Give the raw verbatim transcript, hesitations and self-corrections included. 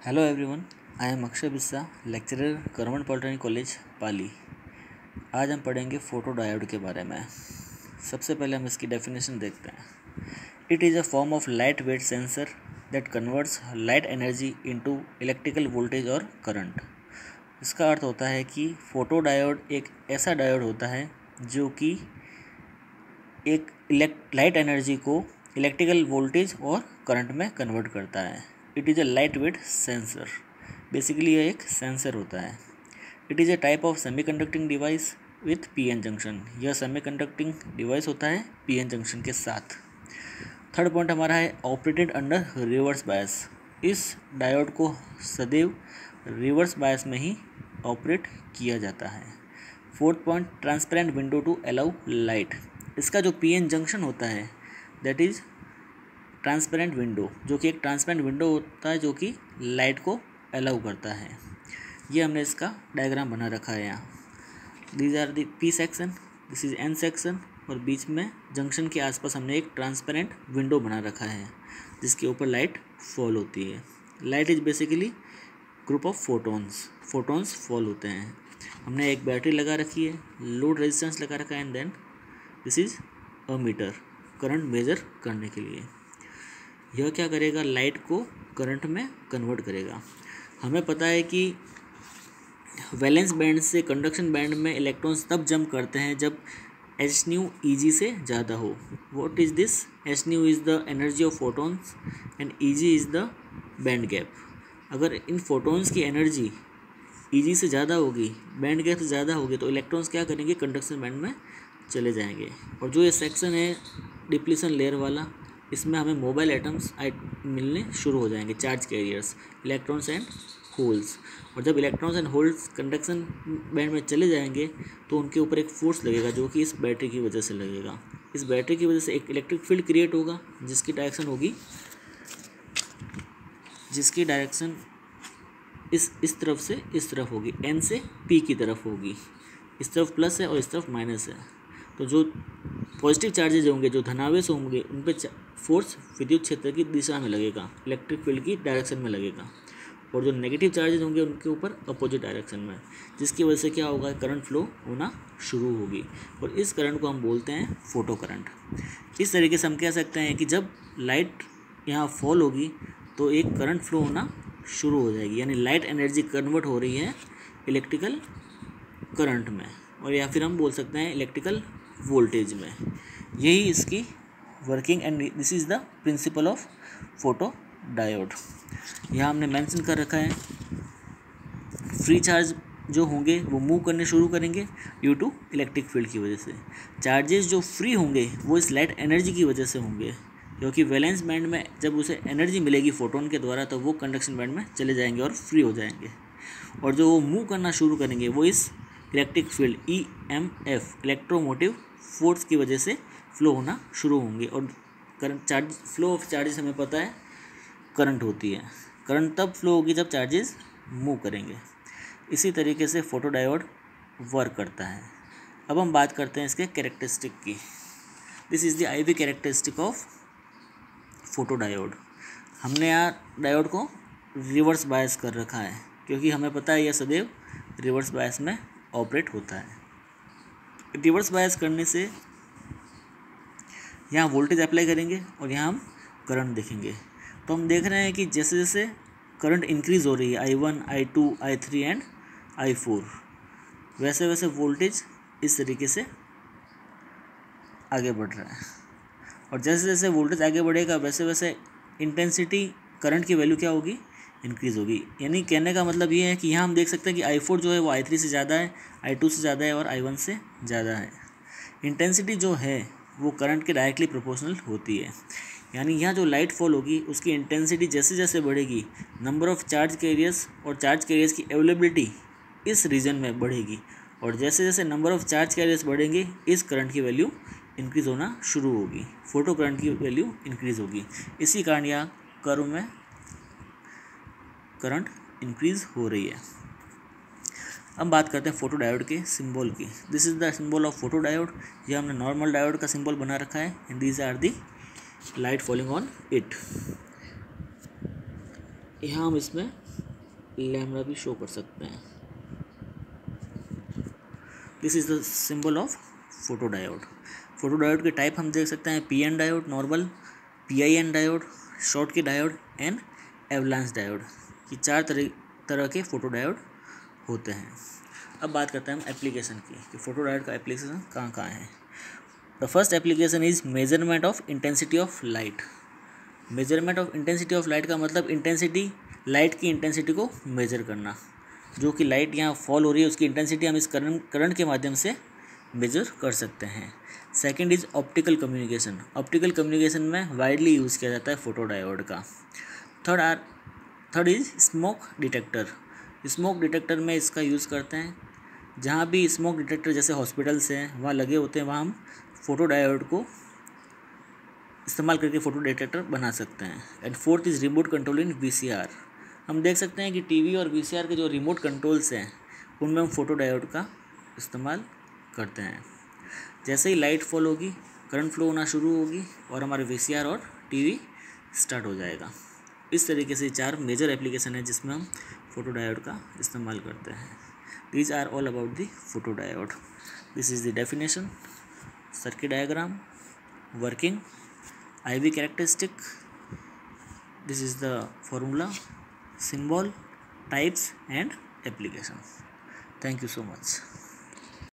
Hello everyone, I am Akshay Bissa, lecturer government polytechnic college Pali. आज हम पढ़ेंगे फोटो डायोड के बारे में। सबसे पहले हम इसकी डेफिनेशन देखते हैं। It is a form of light weight sensor that converts light energy into electrical voltage और करंट। इसका अर्थ होता है कि फोटो डायोड एक ऐसा डायोड होता है जो कि एक इलेक्ट लाइट एनर्जी को इलेक्ट्रिकल वोल्टेज और करंट में कन्वर्ट करता है। It is a light weight sensor. Basically यह एक सेंसर होता है। It is a type of semi conducting device with P N junction. यह सेमी कंडक्टिंग डिवाइस होता है पी एन जंक्शन के साथ। थर्ड पॉइंट हमारा है ऑपरेटेड अंडर रिवर्स बायस। इस डायोड को सदैव रिवर्स बायस में ही ऑपरेट किया जाता है। Fourth point transparent window to allow light. इसका जो पी एन जंक्शन होता है दैट इज़ ट्रांसपेरेंट विंडो, जो कि एक ट्रांसपेरेंट विंडो होता है जो कि लाइट को अलाउ करता है। ये हमने इसका डायग्राम बना रखा है यहाँ। These are the P section, this is N section, और बीच में जंक्शन के आसपास हमने एक ट्रांसपेरेंट विंडो बना रखा है जिसके ऊपर लाइट फॉल होती है। Light is basically group of photons photons fall होते हैं। हमने एक बैटरी लगा रखी है, लोड रेजिस्टेंस लगा रखा है, and then this is a meter, current measure करने के लिए। यह क्या करेगा, लाइट को करंट में कन्वर्ट करेगा। हमें पता है कि वैलेंस बैंड से कंडक्शन बैंड में इलेक्ट्रॉन्स तब जंप करते हैं जब एच न्यू ई जी से ज़्यादा हो। What is this? H nu is the energy of photons and E G is the band gap. अगर इन फोटोन्स की एनर्जी ई जी से ज़्यादा होगी, बैंड गैप से ज़्यादा होगी, तो इलेक्ट्रॉन्स क्या करेंगे, कंडक्शन बैंड में चले जाएंगे। और जो ये सेक्शन है डिप्लीशन लेयर वाला, इसमें हमें मोबाइल एटम्स मिलने शुरू हो जाएंगे, charge carriers, electrons and holes. और जब electrons and holes conduction band में चले जाएंगे तो उनके ऊपर एक फोर्स लगेगा जो कि इस बैटरी की वजह से लगेगा। इस बैटरी की वजह से एक इलेक्ट्रिक फील्ड क्रिएट होगा जिसकी डायरेक्शन होगी जिसकी डायरेक्शन इस इस तरफ से इस तरफ होगी, एन से पी की तरफ होगी। इस तरफ प्लस है और इस तरफ माइनस है। तो जो पॉजिटिव चार्जेज होंगे, जो धनावेश होंगे, उन पर फोर्स विद्युत क्षेत्र की दिशा में लगेगा, इलेक्ट्रिक फील्ड की डायरेक्शन में लगेगा। और जो नेगेटिव चार्जेज होंगे उनके ऊपर अपोजिट डायरेक्शन में, जिसकी वजह से क्या होगा, करंट फ्लो होना शुरू होगी। और इस करंट को हम बोलते हैं फोटो करंट। इस तरीके से हम कह सकते हैं कि जब लाइट यहाँ फॉल होगी तो एक करंट फ्लो होना शुरू हो जाएगी, यानी लाइट एनर्जी कन्वर्ट हो रही है इलेक्ट्रिकल करंट में, और या फिर हम बोल सकते हैं इलेक्ट्रिकल वोल्टेज में। यही इसकी working and this is the principle of photo diode. यहाँ हमने मेंशन कर रखा है फ्री चार्ज जो होंगे वो मूव करने शुरू करेंगे ड्यू टू इलेक्ट्रिक फील्ड की वजह से। चार्जेस जो फ्री होंगे वो इस लाइट एनर्जी की वजह से होंगे, क्योंकि वैलेंस बैंड में जब उसे एनर्जी मिलेगी फोटोन के द्वारा तो वो कंडक्शन बैंड में चले जाएंगे और फ्री हो जाएंगे। और जो वो मूव करना शुरू करेंगे वो इस electric field E M F electromotive force की वजह से फ्लो होना शुरू होंगे। और current charge flow of charges हमें पता है करंट होती है। करंट तब फ्लो होगी जब चार्जेस मूव करेंगे। इसी तरीके से फोटो डायोड वर्क करता है। अब हम बात करते हैं इसके कैरेक्टरिस्टिक की। This is the I V characteristic of photo diode. हमने यहाँ डायोड को रिवर्स बायस कर रखा है क्योंकि हमें पता है यह सदैव रिवर्स बायस में ऑपरेट होता है। रिवर्स बायस करने से यहाँ वोल्टेज अप्लाई करेंगे और यहाँ हम करंट देखेंगे। तो हम देख रहे हैं कि जैसे जैसे करंट इंक्रीज़ हो रही है, I one, I two, I three and I four, वैसे वैसे वोल्टेज इस तरीके से आगे बढ़ रहा है। और जैसे जैसे वोल्टेज आगे बढ़ेगा वैसे वैसे इंटेंसिटी करंट की वैल्यू क्या होगी, इंक्रीज़ होगी। यानी कहने का मतलब ये है कि यहाँ हम देख सकते हैं कि आई फोर जो है वो आई थ्री से ज़्यादा है, आई टू से ज़्यादा है और आई वन से ज़्यादा है। इंटेंसिटी जो है वो करंट के डायरेक्टली प्रोपोर्शनल होती है। यानी यहाँ जो लाइट फॉल होगी उसकी इंटेंसिटी जैसे जैसे बढ़ेगी, नंबर ऑफ़ चार्ज कैरियर्स और चार्ज कैरियर्स की अवेलेबिलिटी इस रीजन में बढ़ेगी। और जैसे जैसे नंबर ऑफ़ चार्ज कैरियर्स बढ़ेंगे इस करंट की वैल्यू इंक्रीज़ होना शुरू होगी, फोटो करंट की वैल्यू इंक्रीज़ होगी। इसी कारण यहाँ कर्व में करंट इंक्रीज़ हो रही है। अब बात करते हैं फोटो डायोड के सिंबल की। This is the symbol of photo diode. ये हमने नॉर्मल डायोड का सिंबल बना रखा है and these are the light falling on it. यहाँ हम इसमें लैम्डा भी शो कर सकते हैं। This is the symbol of photo diode. Photo diode के टाइप हम देख सकते हैं, P N diode, normal, P I N diode, schottky diode and avalanche diode. ये चार तरह तरह के फोटो डायोड होते हैं। अब बात करते हैं हम एप्लीकेशन की कि फोटो डायोड का एप्लीकेशन कहाँ कहाँ है। The first application is measurement of intensity of light. Measurement of intensity of light का मतलब इंटेंसिटी, लाइट की इंटेंसिटी को मेजर करना। जो कि लाइट यहाँ फॉल हो रही है उसकी इंटेंसिटी हम इस करंट करंट के माध्यम से मेजर कर सकते हैं। Second is optical communication. Optical communication में वाइडली यूज़ किया जाता है फोटो डायोड का। Third are third is smoke detector. Smoke detector में इसका यूज़ करते हैं। जहाँ भी स्मोक डिटेक्टर जैसे हॉस्पिटल्स हैं वहाँ लगे होते हैं, वहाँ हम फोटो डायोड को इस्तेमाल करके फ़ोटो डिटेक्टर बना सकते हैं। And fourth is remote control in V C R. हम देख सकते हैं कि टीवी और वी सी आर के जो रिमोट कंट्रोल्स हैं उनमें हम फोटो डायोड का इस्तेमाल करते हैं। जैसे ही लाइट फॉल होगी, करंट फ्लो होना शुरू होगी और हमारे वी सी आर और टीवी स्टार्ट हो जाएगा। इस तरीके से चार मेजर एप्लीकेशन है जिसमें हम फोटो डायोड का इस्तेमाल करते हैं। These are all about the photo diode. This is the definition, circuit diagram, working, I V characteristic, this is the formula, symbol, types and application. Thank you so much.